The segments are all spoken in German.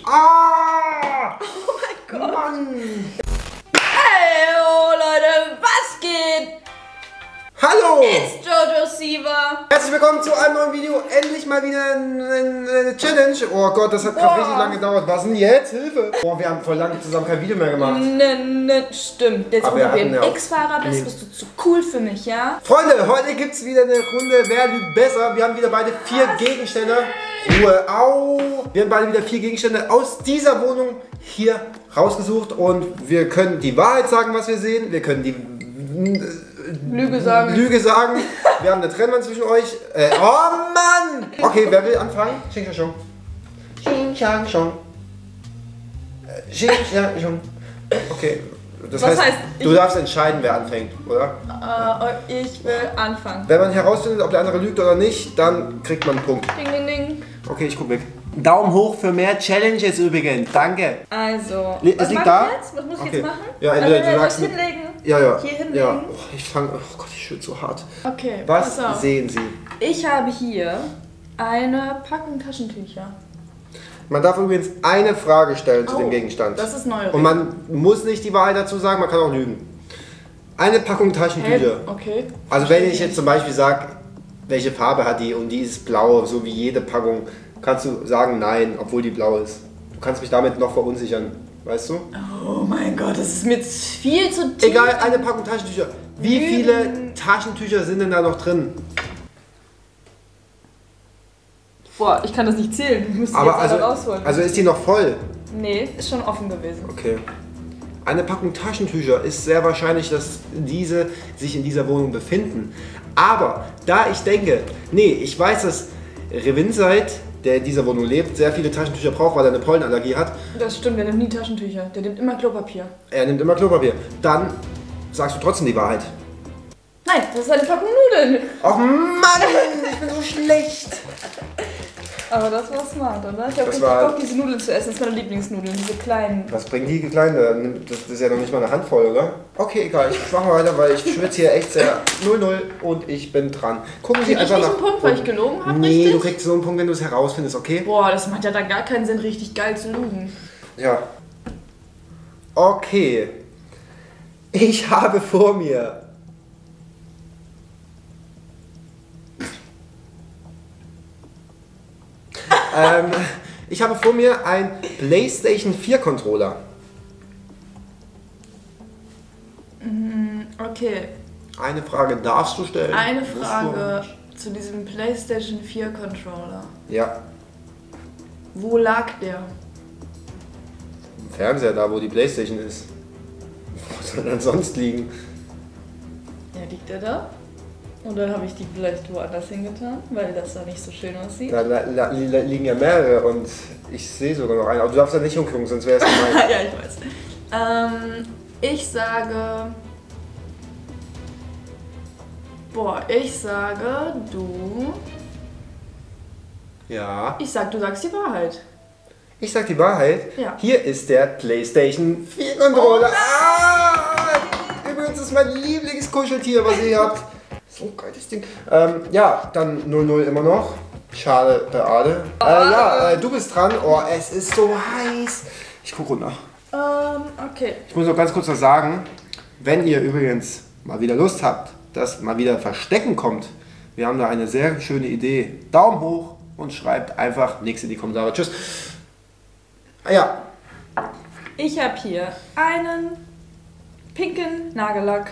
Ah! Oh mein Gott. Mann! Hey, oh Leute, was geht? Hallo! It's Jojo Siva. Herzlich willkommen zu einem neuen Video. Endlich mal wieder eine Challenge. Oh Gott, das hat gerade richtig lange gedauert. Was denn jetzt? Hilfe! Boah, wir haben voll lange zusammen kein Video mehr gemacht. Stimmt. Jetzt, wo du BMX-Fahrer bist, bist du zu cool für mich, ja? Freunde, heute gibt es wieder eine Runde Wer lügt besser. Wir haben wieder beide 4 Gegenstände. Ruhe, au! Wir haben beide wieder 4 Gegenstände aus dieser Wohnung hier rausgesucht. Und wir können die Wahrheit sagen, was wir sehen. Wir können die Lüge sagen. Wir haben eine Trennwand zwischen euch. Oh Mann! Okay, wer will anfangen? Xing Shang Xing Shang Shang. Xing Shang Shang. Okay. Das heißt, du darfst entscheiden, wer anfängt, oder? Ich will anfangen. Wenn man herausfindet, ob der andere lügt oder nicht, dann kriegt man einen Punkt. Ding, ding, ding. Okay, ich guck weg. Daumen hoch für mehr Challenges übrigens. Danke. Also, es liegt da? Was muss ich jetzt machen? Ja, entweder du sagst hinlegen. Ja. Hier hinlegen. Ja. Oh, ich fange. Oh Gott, ich schwitze so hart. Okay. Was pass auf. sehen Sie? Ich habe hier eine Packung Taschentücher. Man darf übrigens eine Frage stellen zu dem Gegenstand. Das ist neu. Und man muss nicht die Wahrheit dazu sagen, man kann auch lügen. Eine Packung Taschentücher. Okay. Also wenn ich jetzt zum Beispiel sage, welche Farbe hat die und die ist blau, so wie jede Packung, kannst du sagen nein, obwohl die blau ist. Du kannst mich damit noch verunsichern, weißt du? Oh mein Gott, das ist mir viel zu tief. Egal, eine Packung Taschentücher. Wie viele Taschentücher sind denn da noch drin? Boah, ich kann das nicht zählen. Du musst die Aber jetzt alle rausholen. also ist die noch voll? Nee, ist schon offen gewesen. Okay. Eine Packung Taschentücher ist sehr wahrscheinlich, dass diese sich in dieser Wohnung befinden. Aber da ich denke, nee, ich weiß, dass Revinseit, der in dieser Wohnung lebt, sehr viele Taschentücher braucht, weil er eine Pollenallergie hat. Das stimmt, der nimmt nie Taschentücher. Der nimmt immer Klopapier. Er nimmt immer Klopapier. Dann sagst du trotzdem die Wahrheit. Nein, das ist eine Packung Nudeln. Och Mann, ich bin so schlecht. Aber das war smart, oder? Ich habe richtig Bock, diese Nudeln zu essen. Das sind meine Lieblingsnudeln, diese kleinen. Was bringen die kleinen? Das ist ja noch nicht mal eine Handvoll, oder? Okay, egal, ich mache weiter, weil ich schwitze hier echt sehr. 0-0 und ich bin dran. Gucken Sie einfach nach. Einen Punkt, weil ich gelogen habe, Nee, richtig? du kriegst so einen Punkt, wenn du es herausfindest, okay? Boah, das macht ja dann gar keinen Sinn, richtig geil zu lügen. Ja. Okay. Ich habe vor mir ich habe vor mir ein PlayStation 4 Controller. Okay. Eine Frage darfst du stellen. Eine Frage zu diesem PlayStation 4 Controller. Ja. Wo lag der? Im Fernseher, da wo die PlayStation ist. Wo soll er denn sonst liegen? Ja, liegt der da? Und dann habe ich die vielleicht woanders hingetan, weil das da nicht so schön aussieht. Da liegen ja mehrere und ich sehe sogar noch einen. Aber du darfst da nicht umgucken, sonst wäre es gemein. Ja, ich weiß. Ich sage... ich sage, du... Ja. Ich sag, du sagst die Wahrheit. Ich sag die Wahrheit. Ja. Hier ist der PlayStation 4 Controller. Übrigens ist mein Lieblingskuscheltier, was ihr habt. So ein geiles Ding. Ja, dann 0-0 immer noch. Schade, Beade. Du bist dran. Oh, es ist so heiß. Ich guck runter. Okay. Ich muss noch ganz kurz was sagen. Wenn ihr übrigens mal wieder Lust habt, dass mal wieder Verstecken kommt, wir haben da eine sehr schöne Idee. Daumen hoch und schreibt einfach nichts in die Kommentare. Tschüss. Ja. Ich habe hier einen pinken Nagellack.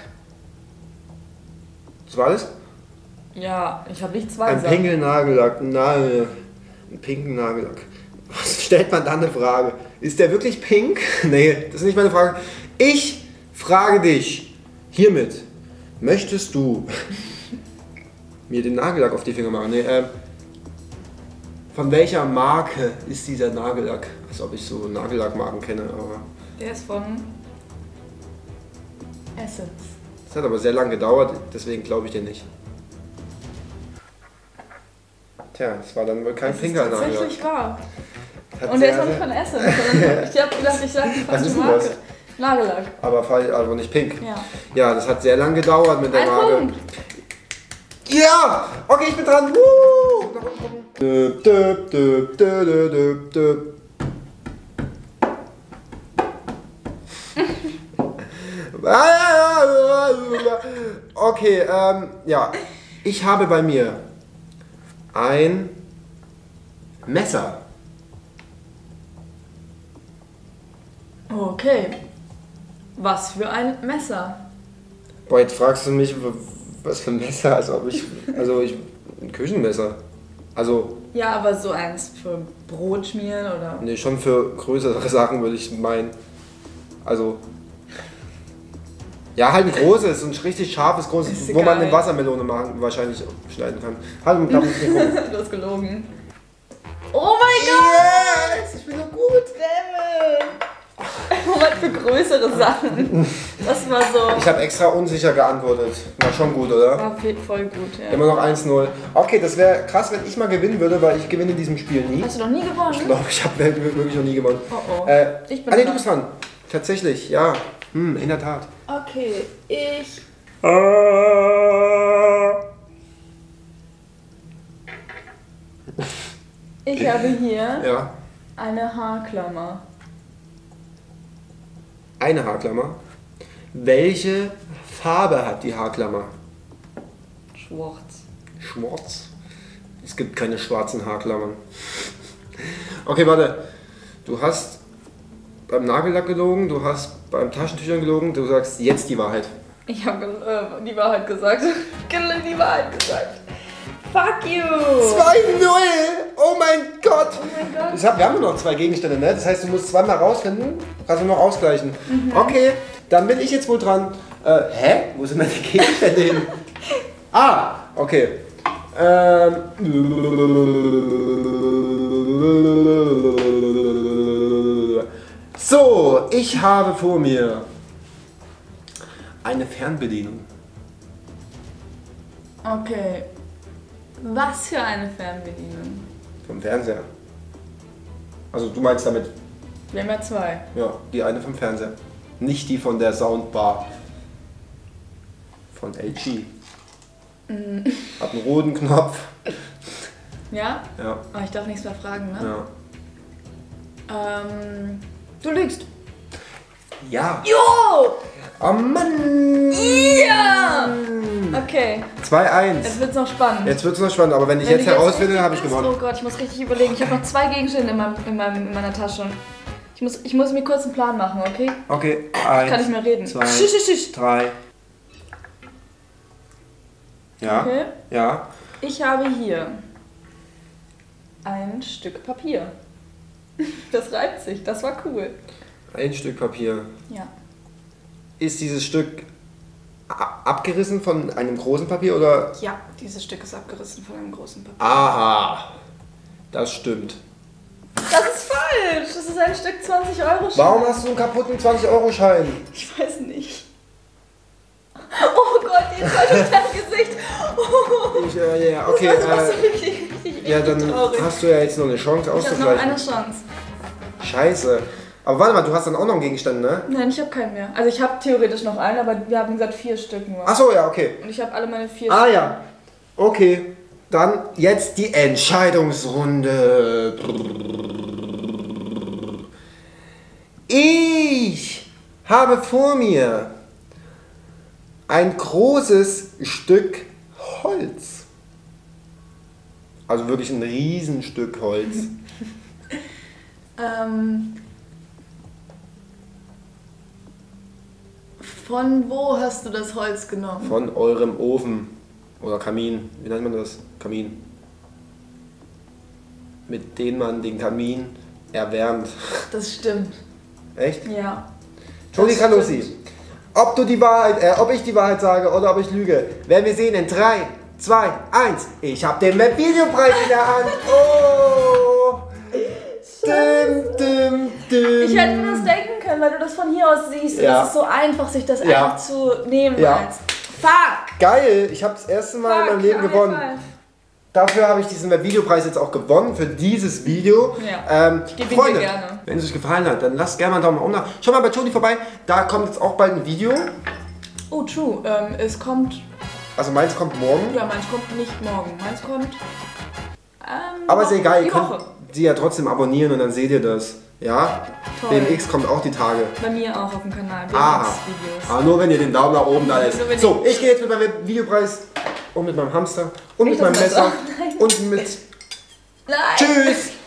Das war alles? Ja, ich habe nicht zwei Ein pinken Nagellack. Einen pinken Nagellack. Was stellt man da eine Frage? Ist der wirklich pink? Nee, das ist nicht meine Frage. Ich frage dich hiermit. Möchtest du mir den Nagellack auf die Finger machen? Nee, von welcher Marke ist dieser Nagellack? Als ob ich so Nagellackmarken kenne, aber... Der ist von Essence. Das hat aber sehr lange gedauert, deswegen glaube ich dir nicht. Tja, das war dann wohl kein pinker Nagellack. Tatsächlich wahr. Und der ist auch nicht von Essence. Ich habe gedacht, ich sage die falsche Marke. Nagellack. Aber nicht pink. Ja. Ja, das hat sehr lange gedauert mit der Ein Marke. Punkt. Ja! Okay, ich bin dran. Woo! Okay, ja. Ich habe bei mir ein Messer. Okay. Was für ein Messer? Boah, jetzt fragst du mich, was für ein Messer, ein Küchenmesser. Also, Ja, aber so eins für Brot schmieren oder... nee, schon für größere Sachen würde ich meinen. Also, ja, halt ein großes, ein richtig scharfes, großes, Ist wo man egal. eine Wassermelone wahrscheinlich schneiden kann. Halt, darf ich nicht gucken. Du hast gelogen. Oh mein Gott! Yes, ich bin so gut. Damn it! Moment für größere Sachen. Das war so... Ich habe extra unsicher geantwortet. War schon gut, oder? War voll gut, ja. Immer noch 1-0. Okay, das wäre krass, wenn ich mal gewinnen würde, weil ich gewinne in diesem Spiel nie. Hast du noch nie gewonnen? Ich glaube, ich habe wirklich noch nie gewonnen. Oh. Ich bin nee, dran. du bist dran. Tatsächlich, ja. In der Tat. Okay, ich... Ich habe hier Ja. eine Haarklammer. Eine Haarklammer. Welche Farbe hat die Haarklammer? Schwarz. Schwarz. Es gibt keine schwarzen Haarklammern. Okay, warte. Du hast beim Nagellack gelogen, du hast beim Taschentüchern gelogen, du sagst jetzt die Wahrheit. Ich habe die Wahrheit gesagt. Die Wahrheit gesagt. Fuck you! 2-0! Oh mein Gott! Oh mein Gott. Wir haben nur noch 2 Gegenstände, ne? Das heißt, du musst zweimal rausfinden, kannst du noch ausgleichen. Okay, dann bin ich jetzt wohl dran. Wo sind meine Gegenstände hin? Ah, okay. So, ich habe vor mir eine Fernbedienung. Okay. Was für eine Fernbedienung? Vom Fernseher. Also du meinst damit, Wir haben ja 2. ja, die eine vom Fernseher. Nicht die von der Soundbar. Von LG. Hat einen roten Knopf. Ja? Ja, Oh, ich darf nichts mehr fragen, ne? ja. Du lügst. Ja. Jo! Oh Mann! Ja! Okay, 2-1. jetzt wird's noch spannend. Jetzt wird es noch spannend, aber wenn ich Wenn jetzt du herausfinde, richtig habe ich bist, gewonnen. Oh Gott, ich muss richtig überlegen. Ich habe noch 2 Gegenstände in meiner Tasche. Ich muss mir kurz einen Plan machen, okay? Okay, Kann ich 1, mehr reden? 2, Schisch, schisch, schisch. 3. Ja, Okay. ja. Ich habe hier ein Stück Papier. Das reibt sich, das war cool. Ein Stück Papier. Ja. Ist dieses Stück abgerissen von einem großen Papier oder? Ja, dieses Stück ist abgerissen von einem großen Papier. Aha, das stimmt. Das ist falsch! Das ist ein Stück 20-Euro-Schein. Warum hast du einen kaputten 20-Euro-Schein? Ich weiß nicht. Oh Gott, jetzt war ich dein Gesicht. Oh, Ja, okay. das ist richtig Ja, dann traurig. hast du ja jetzt noch eine Chance Ich habe noch eine auszugleichen. Chance. Scheiße. Aber warte mal, du hast dann auch noch einen Gegenstand, ne? Nein, ich habe keinen mehr. Also ich habe theoretisch noch einen, aber wir haben gesagt 4 Stück nur. Achso, ja, okay. Und ich habe alle meine 4 Ah ja. Okay. Dann jetzt die Entscheidungsrunde. Ich habe vor mir ein großes Stück Holz. Also wirklich ein Riesenstück Holz. Von wo hast du das Holz genommen? Von eurem Ofen oder Kamin. Wie nennt man das? Kamin. Mit dem man den Kamin erwärmt. Das stimmt. Echt? Ja. Toni Das Calussi, stimmt. ob ich die Wahrheit sage oder ob ich lüge, werden wir sehen in 3, 2, 1. Ich habe den Webvideopreis in der Hand. Oh! Dim, dim, dim. Ich hätte mir das denken können, weil du das von hier aus siehst. Und Ja. das ist so einfach, sich das Ja. einfach zu nehmen Ja. als Fuck! Geil, ich habe das erste Mal in meinem Leben High gewonnen. five. Dafür habe ich diesen Webvideopreis jetzt auch gewonnen, für dieses Video. Ja. Ich gebe ihn Freunde, dir gerne. wenn es euch gefallen hat, dann lasst gerne mal einen Daumen nach oben da. Schaut mal bei Toni vorbei, da kommt jetzt auch bald ein Video. Oh, true. Es kommt. Also meins kommt morgen. Ja, meins kommt nicht morgen. Meins kommt Aber ist egal, ihr die könnt Woche. sie ja trotzdem abonnieren und dann seht ihr das. Ja? Toll. BMX kommt auch die Tage. Bei mir auch auf dem Kanal Aha. BMX-Videos. Aber nur wenn ihr den Daumen nach oben da lässt. Nur wenn So, ich gehe jetzt mit meinem Videopreis und mit meinem Hamster und mit Nicht meinem das Messer Messer. Nein. und mit... Nein! Tschüss!